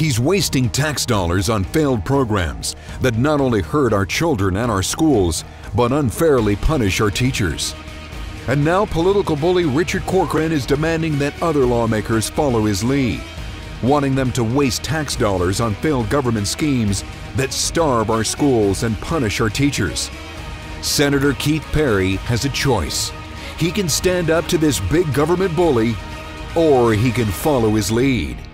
He's wasting tax dollars on failed programs that not only hurt our children and our schools, but unfairly punish our teachers. And now political bully Richard Corcoran is demanding that other lawmakers follow his lead, wanting them to waste tax dollars on failed government schemes that starve our schools and punish our teachers. Senator Keith Perry has a choice. He can stand up to this big government bully, or he can follow his lead.